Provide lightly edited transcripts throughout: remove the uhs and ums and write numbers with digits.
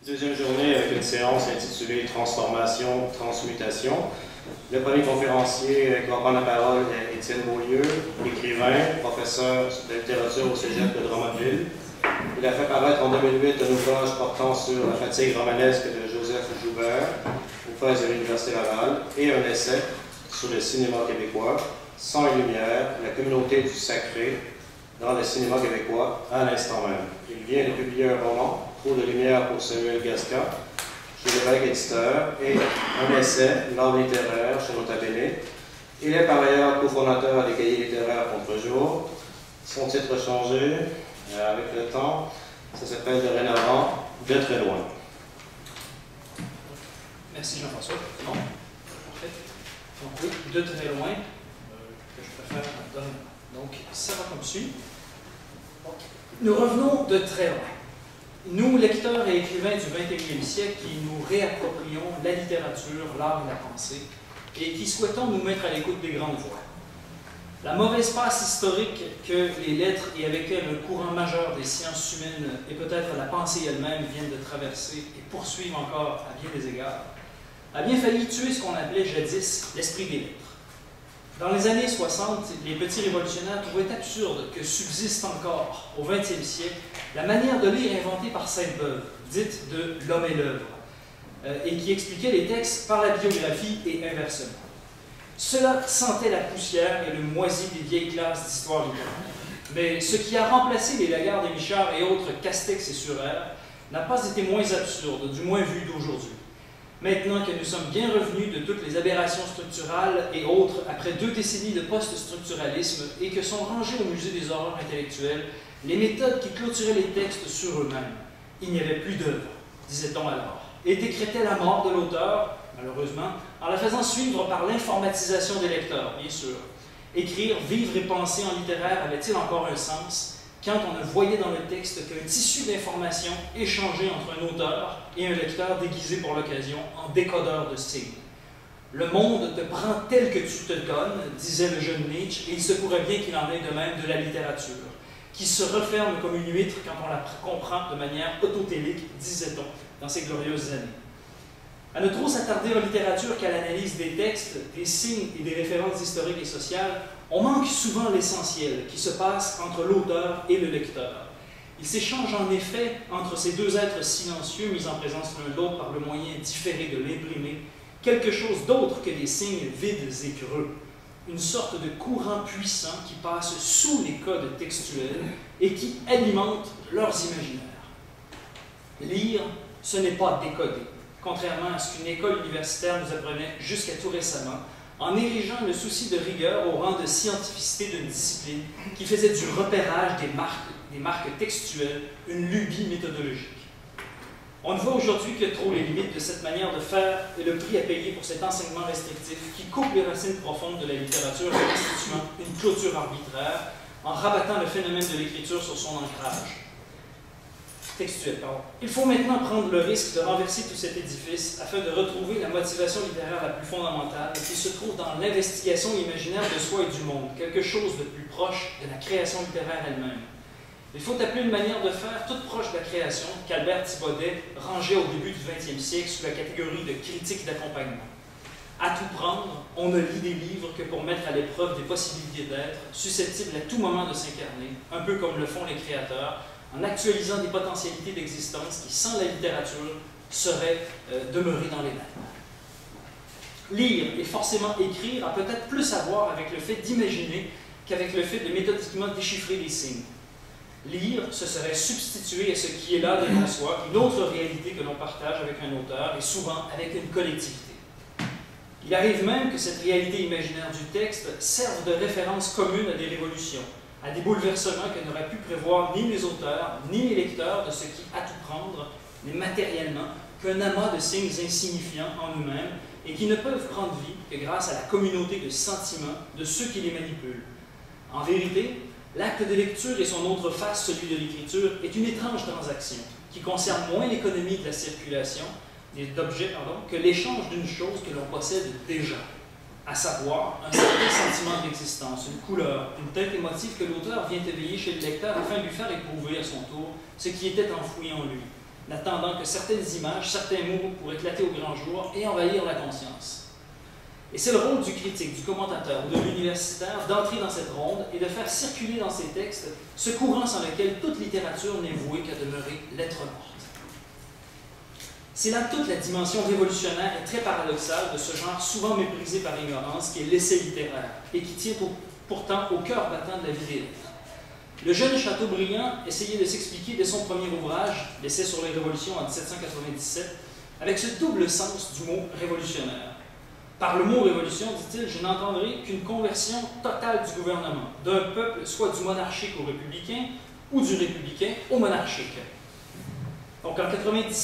Deuxième journée avec une séance intitulée Transformation, Transmutation. Le premier conférencier qui va prendre la parole est Étienne Beaulieu, écrivain, professeur de littérature au Cégep de Drummondville. Il a fait paraître en 2008 un ouvrage portant sur la fatigue romanesque de Joseph Joubert, aux presses de l'Université Laval, et un essai sur le cinéma québécois, Sang et lumière, la communauté du sacré dans le cinéma québécois à l'instant même. Il vient de publier un roman, Trop de lumière pour Samuel Gasca, chez l'évêque éditeur, et un essai, L'art littéraire, chez Nota Bene. Il est par ailleurs cofondateur des cahiers littéraires Contre-jour. Son titre a changé avec le temps. Ça s'appelle dorénavant De très loin. Merci Jean-François. Bon, parfait. Donc oui, de très loin, que je préfère donc ça va comme suit. Donc, nous revenons de très loin. Nous, lecteurs et écrivains du 21e siècle, qui nous réapproprions la littérature, l'art et la pensée, et qui souhaitons nous mettre à l'écoute des grandes voix. La mauvaise passe historique que les lettres et avec elles un courant majeur des sciences humaines et peut-être la pensée elle-même viennent de traverser et poursuivent encore à bien des égards, a bien failli tuer ce qu'on appelait jadis l'esprit des lettres. Dans les années 60, les petits révolutionnaires trouvaient absurde que subsiste encore, au 20e siècle, la manière de lire inventée par Sainte-Beuve, dite de l'homme et l'œuvre, et qui expliquait les textes par la biographie et inversement. Cela sentait la poussière et le moisi des vieilles classes d'histoire littéraire. Mais ce qui a remplacé les Lagarde et Michard et autres Castex et Surer n'a pas été moins absurde, du moins vu d'aujourd'hui. Maintenant que nous sommes bien revenus de toutes les aberrations structurales et autres, après 2 décennies de post-structuralisme, et que sont rangées au musée des horreurs intellectuelles les méthodes qui clôturaient les textes sur eux-mêmes, il n'y avait plus d'œuvre, disait-on alors, et décrétait la mort de l'auteur, malheureusement, en la faisant suivre par l'informatisation des lecteurs, bien sûr. Écrire, vivre et penser en littéraire avait-il encore un sens quand on ne voyait dans le texte qu'un tissu d'informations échangé entre un auteur et un lecteur déguisé pour l'occasion en décodeur de signes. Le monde te prend tel que tu te donnes, disait le jeune Nietzsche, et il se pourrait bien qu'il en est de même de la littérature, qui se referme comme une huître quand on la comprend de manière autotélique, disait-on, dans ces glorieuses années. À ne trop s'attarder en littérature qu'à l'analyse des textes, des signes et des références historiques et sociales, on manque souvent l'essentiel qui se passe entre l'auteur et le lecteur. Il s'échange en effet entre ces deux êtres silencieux mis en présence l'un de l'autre par le moyen différé de l'imprimer, quelque chose d'autre que des signes vides et creux, une sorte de courant puissant qui passe sous les codes textuels et qui alimente leurs imaginaires. Lire, ce n'est pas décoder, contrairement à ce qu'une école universitaire nous apprenait jusqu'à tout récemment, en érigeant le souci de rigueur au rang de scientificité d'une discipline qui faisait du repérage des marques textuelles une lubie méthodologique. On ne voit aujourd'hui que trop les limites de cette manière de faire et le prix à payer pour cet enseignement restrictif qui coupe les racines profondes de la littérature en constituant une clôture arbitraire, en rabattant le phénomène de l'écriture sur son ancrage textuel. Il faut maintenant prendre le risque de renverser tout cet édifice afin de retrouver la motivation littéraire la plus fondamentale qui se trouve dans l'investigation imaginaire de soi et du monde, quelque chose de plus proche de la création littéraire elle-même. Il faut appeler une manière de faire toute proche de la création qu'Albert Thibaudet rangeait au début du 20e siècle sous la catégorie de critique d'accompagnement. À tout prendre, on ne lit des livres que pour mettre à l'épreuve des possibilités d'être, susceptibles à tout moment de s'incarner, un peu comme le font les créateurs, en actualisant des potentialités d'existence qui, sans la littérature, seraient demeurées dans les mêmes. Lire et forcément écrire a peut-être plus à voir avec le fait d'imaginer qu'avec le fait de méthodiquement déchiffrer les signes. Lire, ce serait substituer à ce qui est là devant soi une autre réalité que l'on partage avec un auteur et souvent avec une collectivité. Il arrive même que cette réalité imaginaire du texte serve de référence commune à des révolutions, à des bouleversements que n'auraient pu prévoir ni les auteurs, ni les lecteurs de ce qui, à tout prendre, n'est matériellement qu'un amas de signes insignifiants en eux-mêmes et qui ne peuvent prendre vie que grâce à la communauté de sentiments de ceux qui les manipulent. En vérité, l'acte de lecture et son autre face, celui de l'écriture, est une étrange transaction qui concerne moins l'économie de la circulation d'objets que l'échange d'une chose que l'on possède déjà, à savoir un certain sentiment d'existence, une couleur, une teinte émotive que l'auteur vient éveiller chez le lecteur afin de lui faire éprouver à son tour ce qui était enfoui en lui. n'attendant que certaines images, certains mots pour éclater au grand jour et envahir la conscience. Et c'est le rôle du critique, du commentateur ou de l'universitaire d'entrer dans cette ronde et de faire circuler dans ses textes ce courant sans lequel toute littérature n'est vouée qu'à demeurer lettre morte. C'est là toute la dimension révolutionnaire et très paradoxale de ce genre souvent méprisé par ignorance qui est l'essai littéraire et qui tient pourtant au cœur battant de la vie des lettres. Le jeune Chateaubriand essayait de s'expliquer dès son premier ouvrage, l'Essai sur les révolutions en 1797, avec ce double sens du mot révolutionnaire. Par le mot révolution, dit-il, je n'entendrai qu'une conversion totale du gouvernement, d'un peuple soit du monarchique au républicain ou du républicain au monarchique. Donc en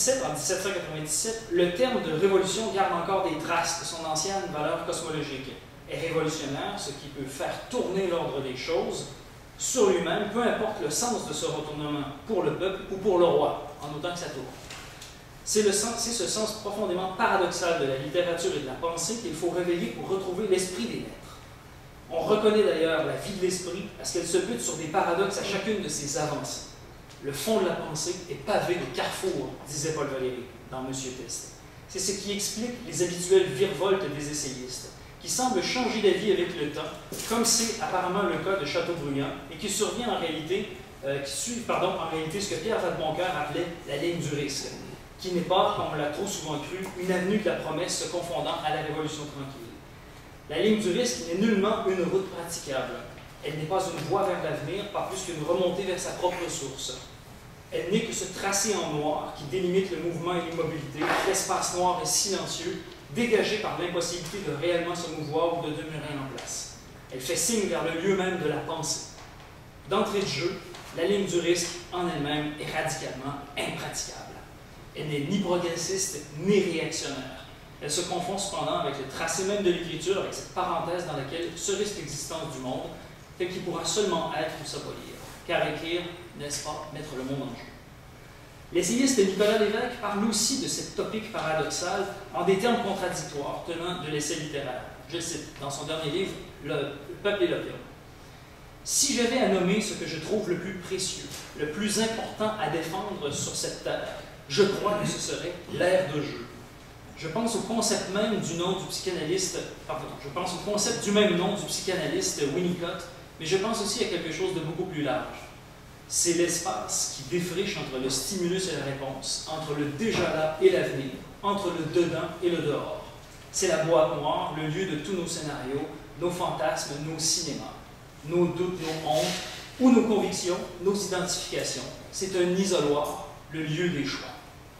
1797, le terme de révolution garde encore des traces de son ancienne valeur cosmologique. Est révolutionnaire, ce qui peut faire tourner l'ordre des choses sur lui-même, peu importe le sens de ce retournement pour le peuple ou pour le roi, en autant que ça tourne. C'est ce sens profondément paradoxal de la littérature et de la pensée qu'il faut réveiller pour retrouver l'esprit des lettres. On reconnaît d'ailleurs la vie de l'esprit parce qu'elle se bute sur des paradoxes à chacune de ses avancées. Le fond de la pensée est pavé de carrefours, disait Paul Valéry dans Monsieur Test. C'est ce qui explique les habituelles virevoltes des essayistes, qui semblent changer d'avis avec le temps, comme c'est apparemment le cas de Chateaubriand, et qui survient en réalité, qui suivent en réalité ce que Pierre Vadeboncoeur appelait la ligne du risque, qui n'est pas, comme on l'a trop souvent cru, une avenue de la promesse se confondant à la révolution tranquille. La ligne du risque n'est nullement une route praticable. Elle n'est pas une voie vers l'avenir, pas plus qu'une remontée vers sa propre source. Elle n'est que ce tracé en noir qui délimite le mouvement et l'immobilité, l'espace noir et silencieux, dégagé par l'impossibilité de réellement se mouvoir ou de demeurer en place. Elle fait signe vers le lieu même de la pensée. D'entrée de jeu, la ligne du risque en elle-même est radicalement impraticable. Elle n'est ni progressiste ni réactionnaire. Elle se confond cependant avec le tracé même de l'écriture, avec cette parenthèse dans laquelle se risque l'existence du monde, tel qu'il pourra seulement être ou s'abolir. Car écrire, n'est-ce pas, mettre le monde en jeu. L'essayiste Nicolas Lévesque parle aussi de cette topique paradoxale en des termes contradictoires tenant de l'essai littéraire. Je cite dans son dernier livre, Le peuple et l'opium. Si j'avais à nommer ce que je trouve le plus précieux, le plus important à défendre sur cette terre, je crois que ce serait l'air de jeu. Je pense au concept même du nom du psychanalyste, je pense au concept du même nom du psychanalyste Winnicott, mais je pense aussi à quelque chose de beaucoup plus large. C'est l'espace qui défriche entre le stimulus et la réponse, entre le déjà là et l'avenir, entre le dedans et le dehors. C'est la boîte noire, le lieu de tous nos scénarios, nos fantasmes, nos cinémas, nos doutes, nos hontes, ou nos convictions, nos identifications. C'est un isoloir, le lieu des choix.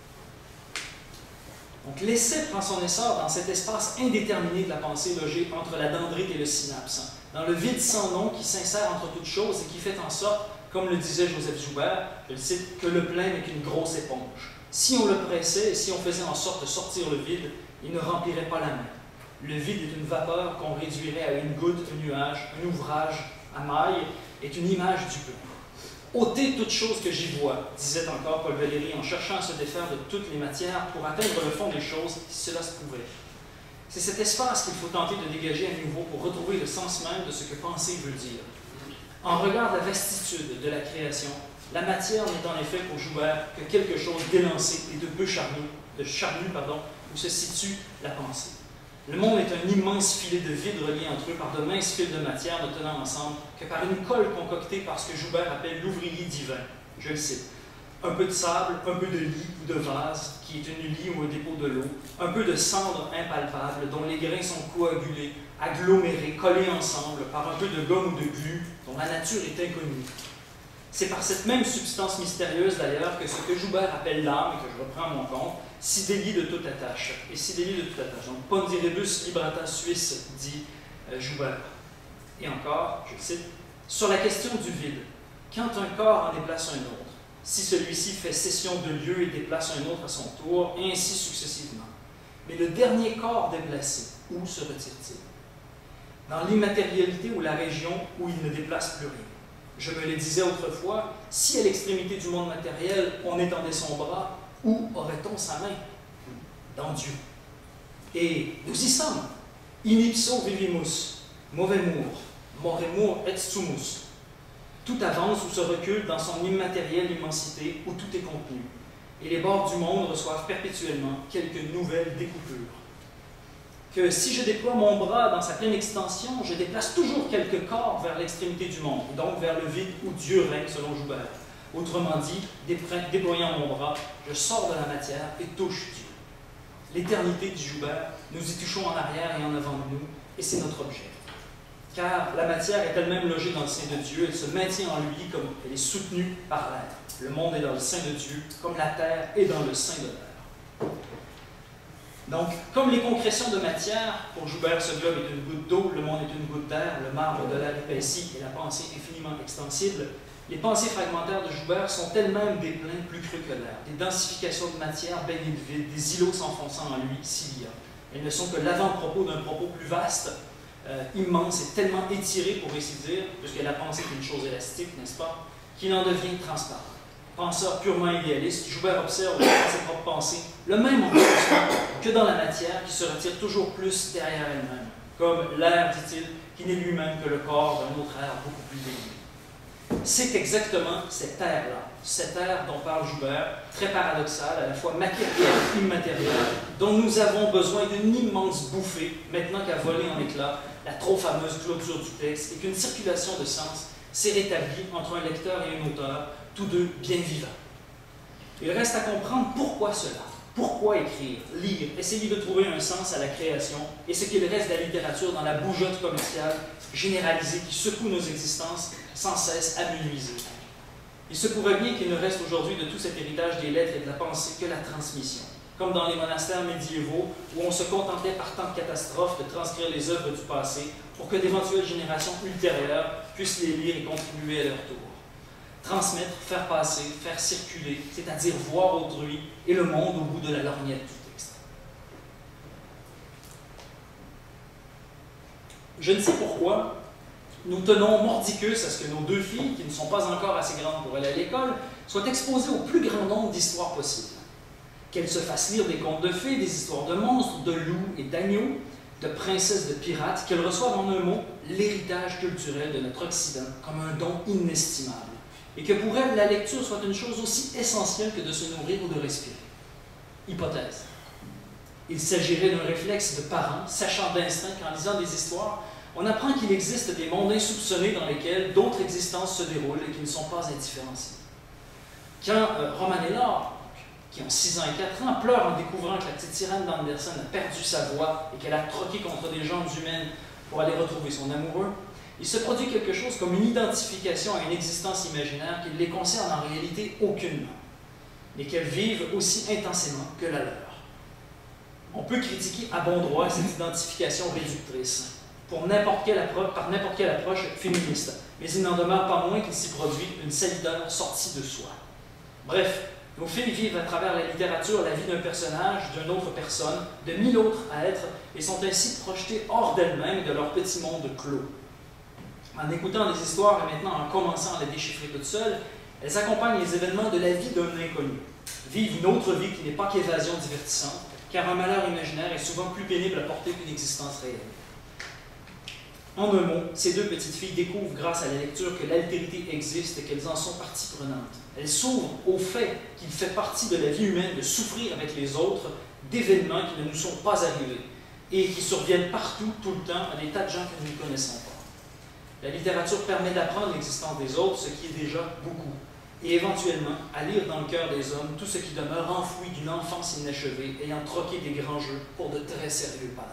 Donc l'essai prend son essor dans cet espace indéterminé de la pensée logée entre la dendrite et le synapse, dans le vide sans nom qui s'insère entre toutes choses et qui fait en sorte, comme le disait Joseph Joubert, je le cite, que le plein n'est qu'une grosse éponge. Si on le pressait et si on faisait en sorte de sortir le vide, il ne remplirait pas la main. Le vide est une vapeur qu'on réduirait à une goutte, un nuage, un ouvrage à maille, est une image du plein. Ôter toute chose que j'y vois, disait encore Paul Valéry en cherchant à se défaire de toutes les matières pour atteindre le fond des choses, si cela se pouvait. C'est cet espace qu'il faut tenter de dégager à nouveau pour retrouver le sens même de ce que penser veut dire. En regard de la vastitude de la création, la matière n'est en effet pour Joubert que quelque chose d'élancé et de peu charnu, où se situe la pensée. Le monde est un immense filet de vide relié entre eux par de minces fils de matière ne tenant ensemble que par une colle concoctée par ce que Joubert appelle l'ouvrier divin. Je le cite. Un peu de sable, un peu de lit ou de vase, qui est une lit ou un dépôt de l'eau, un peu de cendre impalpable dont les grains sont coagulés, agglomérés, collés ensemble par un peu de gomme ou de glu dont la nature est inconnue. C'est par cette même substance mystérieuse d'ailleurs que ce que Joubert appelle l'âme, et que je reprends à mon compte, s'y délie de toute attache. Et s'y délie de toute attache. Donc, ponderibus libertas suis, dit Joubert. Et encore, je cite, sur la question du vide, quand un corps en déplace un autre, si celui-ci fait cession de lieu et déplace un autre à son tour, et ainsi successivement. Mais le dernier corps déplacé, où se retire-t-il? Dans l'immatérialité ou la région où il ne déplace plus rien. Je me le disais autrefois, si à l'extrémité du monde matériel, on étendait son bras, où aurait-on sa main? Dans Dieu. Et nous y sommes. In ipso vivimus, movemur, moremur et sumus. Tout avance ou se recule dans son immatérielle immensité où tout est contenu. et les bords du monde reçoivent perpétuellement quelques nouvelles découpures. Que si je déploie mon bras dans sa pleine extension, je déplace toujours quelques corps vers l'extrémité du monde, et donc vers le vide où Dieu règne selon Joubert. Autrement dit, déployant mon bras, je sors de la matière et touche Dieu. L'éternité, dit Joubert, nous y touchons en arrière et en avant de nous, et c'est notre objet. Car la matière est elle-même logée dans le sein de Dieu, elle se maintient en lui comme elle est soutenue par l'air. Le monde est dans le sein de Dieu, comme la terre est dans le sein de l'air. Donc, comme les concrétions de matière, pour Joubert, ce globe est une goutte d'eau, le monde est une goutte d'air, le marbre de l'air épaissi et la pensée infiniment extensible, les pensées fragmentaires de Joubert sont elles-mêmes des pleins plus creux que l'air, des densifications de matière baignée de vide, des îlots s'enfonçant en lui, s'il y a. Elles ne sont que l'avant-propos d'un propos plus vaste, immense et tellement étiré, pour ainsi dire, puisque la pensée est une chose élastique, n'est-ce pas, qu'il en devient transparent. Penseur purement idéaliste, Joubert observe dans ses propres pensées le même enfoncement que dans la matière qui se retire toujours plus derrière elle-même, comme l'air, dit-il, qui n'est lui-même que le corps d'un autre air beaucoup plus élevé. C'est exactement cet air-là, cet air dont parle Joubert, très paradoxal, à la fois matériel et immatériel, dont nous avons besoin d'une immense bouffée, maintenant qu'à voler en éclats la trop fameuse clôture du texte, et qu'une circulation de sens s'est rétablie entre un lecteur et un auteur, tous deux bien vivants. Il reste à comprendre pourquoi cela, pourquoi écrire, lire, essayer de trouver un sens à la création, et ce qu'il reste de la littérature dans la bougeotte commerciale généralisée qui secoue nos existences sans cesse amenuisées. Il se pourrait bien qu'il ne reste aujourd'hui de tout cet héritage des lettres et de la pensée que la transmission, comme dans les monastères médiévaux où on se contentait par tant de catastrophes de transcrire les œuvres du passé pour que d'éventuelles générations ultérieures puissent les lire et contribuer à leur tour. Transmettre, faire passer, faire circuler, c'est-à-dire voir autrui et le monde au bout de la lorgnette du texte. Je ne sais pourquoi, nous tenons mordicus à ce que nos deux filles, qui ne sont pas encore assez grandes pour aller à l'école, soient exposées au plus grand nombre d'histoires possibles. Qu'elles se fassent lire des contes de fées, des histoires de monstres, de loups et d'agneaux, de princesses, de pirates, qu'elles reçoivent en un mot l'héritage culturel de notre Occident comme un don inestimable. Et que pour elles, la lecture soit une chose aussi essentielle que de se nourrir ou de respirer. Hypothèse. Il s'agirait d'un réflexe de parents, sachant d'instinct qu'en lisant des histoires, on apprend qu'il existe des mondes insoupçonnés dans lesquels d'autres existences se déroulent et qui ne sont pas indifférenciées. Quand Roman et Laure, qui ont 6 ans et 4 ans, pleurent en découvrant que la petite sirène d'Andersen a perdu sa voix et qu'elle a troqué contre des jambes humaines pour aller retrouver son amoureux, il se produit quelque chose comme une identification à une existence imaginaire qui ne les concerne en réalité aucunement, mais qu'elles vivent aussi intensément que la leur. On peut critiquer à bon droit cette identification réductrice par n'importe quelle approche féministe, mais il n'en demeure pas moins qu'il s'y produit une salideur sortie de soi. Bref, nos filles vivent à travers la littérature la vie d'un personnage, d'une autre personne, de 1000 autres êtres, et sont ainsi projetées hors d'elles-mêmes de leur petit monde clos. En écoutant des histoires et maintenant en commençant à les déchiffrer toutes seules, elles accompagnent les événements de la vie d'un inconnu, vivent une autre vie qui n'est pas qu'évasion divertissante, car un malheur imaginaire est souvent plus pénible à porter qu'une existence réelle. En un mot, ces deux petites filles découvrent grâce à la lecture que l'altérité existe et qu'elles en sont partie prenante. Elles s'ouvrent au fait qu'il fait partie de la vie humaine de souffrir avec les autres d'événements qui ne nous sont pas arrivés et qui surviennent partout, tout le temps, à des tas de gens que nous ne connaissons pas. La littérature permet d'apprendre l'existence des autres, ce qui est déjà beaucoup, et éventuellement à lire dans le cœur des hommes tout ce qui demeure enfoui d'une enfance inachevée, ayant troqué des grands jeux pour de très sérieux palabres.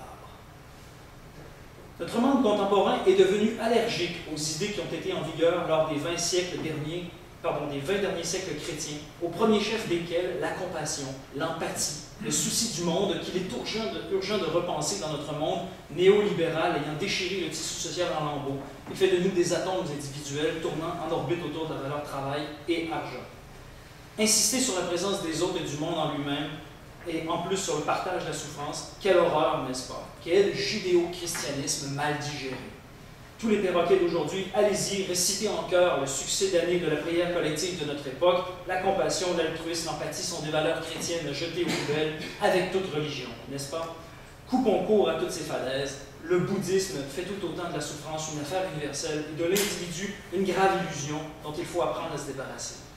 Notre monde contemporain est devenu allergique aux idées qui ont été en vigueur lors des 20 derniers siècles chrétiens, au premier chef desquels la compassion, l'empathie, le souci du monde qu'il est urgent de repenser dans notre monde néolibéral ayant déchiré le tissu social en lambeaux et fait de nous des atomes individuels tournant en orbite autour de la valeur travail et argent. Insister sur la présence des autres et du monde en lui-même, et en plus sur le partage de la souffrance, quelle horreur, n'est-ce pas? Quel judéo-christianisme mal digéré. Tous les perroquets d'aujourd'hui, allez-y, récitez en chœur le succès d'année de la prière collective de notre époque. La compassion, l'altruisme, l'empathie sont des valeurs chrétiennes jetées aux poubelles avec toute religion, n'est-ce pas? Coupons court à toutes ces falaises. Le bouddhisme fait tout autant de la souffrance une affaire universelle et de l'individu une grave illusion dont il faut apprendre à se débarrasser.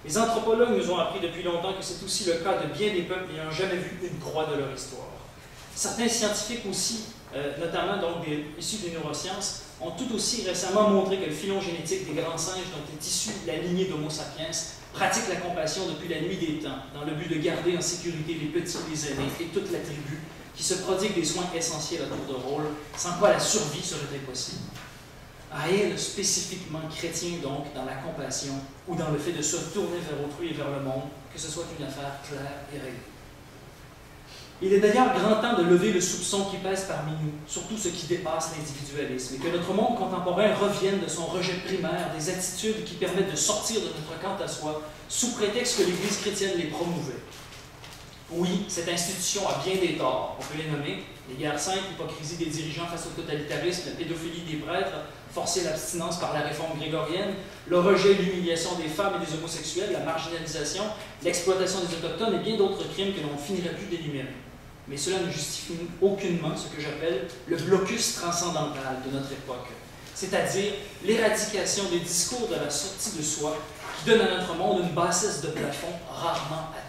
Les anthropologues nous ont appris depuis longtemps que c'est aussi le cas de bien des peuples n'ayant jamais vu une croix de leur histoire. Certains scientifiques aussi, notamment donc issus des neurosciences, ont tout aussi récemment montré que le filon génétique des grands singes dont est issue la lignée d'Homo sapiens pratique la compassion depuis la nuit des temps, dans le but de garder en sécurité les petits, les aînés et toute la tribu, qui se prodigue des soins essentiels à tour de rôle, sans quoi la survie serait impossible. Rien de spécifiquement chrétien donc dans la compassion ou dans le fait de se tourner vers autrui et vers le monde, que ce soit une affaire claire et réglée. Il est d'ailleurs grand temps de lever le soupçon qui pèse parmi nous, surtout ce qui dépasse l'individualisme, et que notre monde contemporain revienne de son rejet primaire des attitudes qui permettent de sortir de notre quant à soi, sous prétexte que l'Église chrétienne les promouvait. Oui, cette institution a bien des torts, on peut les nommer: les guerres saintes, l'hypocrisie des dirigeants face au totalitarisme, la pédophilie des prêtres, forcer l'abstinence par la réforme grégorienne, le rejet et l'humiliation des femmes et des homosexuels, la marginalisation, l'exploitation des autochtones et bien d'autres crimes que l'on finirait plus d'énumérer. Mais cela ne justifie aucunement ce que j'appelle le blocus transcendantal de notre époque, c'est-à-dire l'éradication des discours de la sortie de soi qui donnent à notre monde une bassesse de plafond rarement atteinte.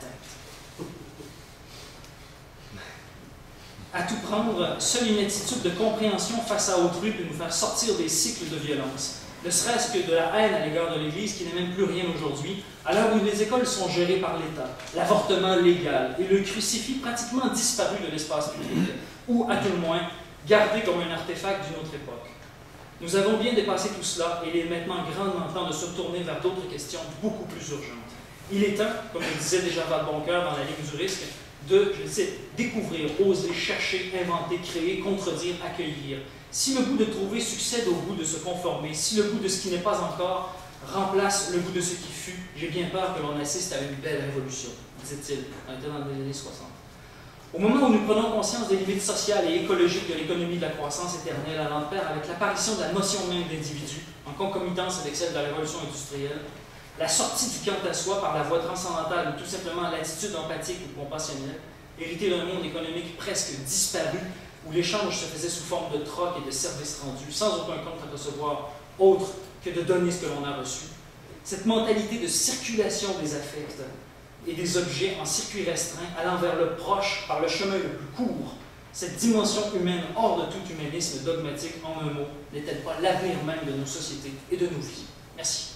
À tout prendre, seule une attitude de compréhension face à autrui peut nous faire sortir des cycles de violence, ne serait-ce que de la haine à l'égard de l'Église qui n'est même plus rien aujourd'hui, à l'heure où les écoles sont gérées par l'État, l'avortement légal et le crucifix pratiquement disparu de l'espace public, ou à tout le moins gardé comme un artefact d'une autre époque. Nous avons bien dépassé tout cela et il est maintenant grandement temps de se tourner vers d'autres questions beaucoup plus urgentes. Il est temps, comme le disait déjà Val Boncoeur dans La Ligne du risque, de, je cite, découvrir, oser, chercher, inventer, créer, contredire, accueillir. Si le goût de trouver succède au goût de se conformer, si le goût de ce qui n'est pas encore remplace le goût de ce qui fut, j'ai bien peur que l'on assiste à une belle révolution, disait-il. On était dans les années 60. Au moment où nous prenons conscience des limites sociales et écologiques de l'économie de la croissance éternelle allant de pair avec l'apparition de la notion même d'individu, en concomitance avec celle de la révolution industrielle, la sortie du quant à soi par la voie transcendantale ou tout simplement l'attitude empathique ou compassionnelle, héritée d'un monde économique presque disparu, où l'échange se faisait sous forme de troc et de services rendus, sans aucun compte à recevoir autre que de donner ce que l'on a reçu. Cette mentalité de circulation des affects et des objets en circuit restreint, allant vers le proche par le chemin le plus court, cette dimension humaine hors de tout humanisme dogmatique, en un mot, n'est-elle pas l'avenir même de nos sociétés et de nos vies? Merci.